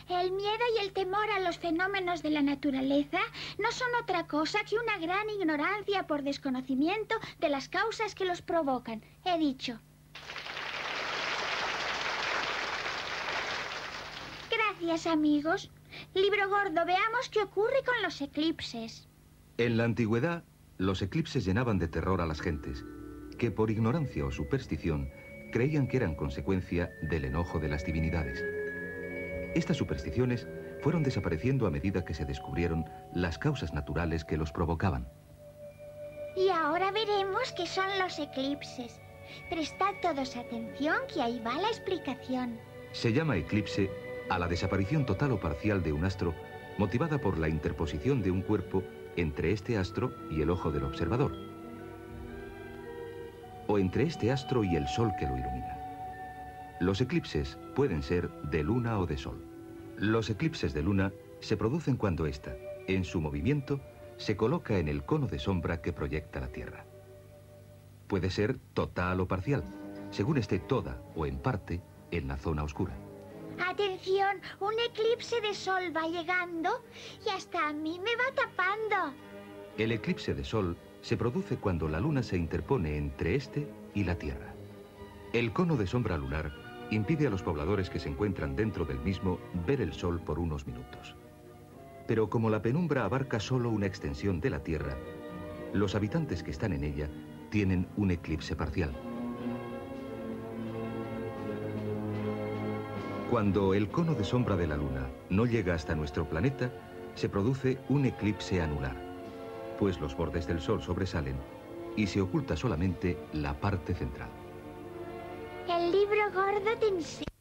El miedo y el temor a los fenómenos de la naturaleza no son otra cosa que una gran ignorancia por desconocimiento de las causas que los provocan. He dicho. Gracias, amigos. Libro gordo, veamos qué ocurre con los eclipses. En la antigüedad, los eclipses llenaban de terror a las gentes, que por ignorancia o superstición creían que eran consecuencia del enojo de las divinidades. Estas supersticiones fueron desapareciendo a medida que se descubrieron las causas naturales que los provocaban. Y ahora veremos qué son los eclipses. Prestad todos atención, que ahí va la explicación. Se llama eclipse a la desaparición total o parcial de un astro motivada por la interposición de un cuerpo entre este astro y el ojo del observador, o entre este astro y el sol que lo ilumina. Los eclipses pueden ser de luna o de sol. Los eclipses de luna se producen cuando ésta, en su movimiento, se coloca en el cono de sombra que proyecta la Tierra. Puede ser total o parcial, según esté toda o en parte en la zona oscura. Atención, un eclipse de sol va llegando y hasta a mí me va tapando. El eclipse de sol se produce cuando la luna se interpone entre este y la Tierra. El cono de sombra lunar impide a los pobladores que se encuentran dentro del mismo ver el sol por unos minutos. Pero como la penumbra abarca solo una extensión de la Tierra, los habitantes que están en ella tienen un eclipse parcial. Cuando el cono de sombra de la luna no llega hasta nuestro planeta, se produce un eclipse anular, pues los bordes del sol sobresalen y se oculta solamente la parte central. El libro gordo te enseña.